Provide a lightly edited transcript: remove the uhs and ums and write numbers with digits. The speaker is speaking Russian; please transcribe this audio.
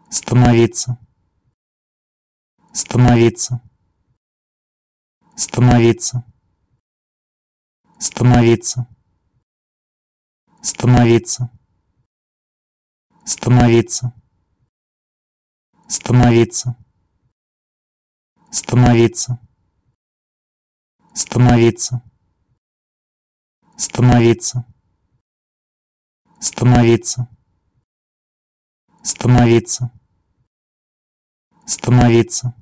становиться, становиться, становиться, становиться, становиться, становиться, становиться, становиться, становиться, становиться, становиться, становиться, становиться,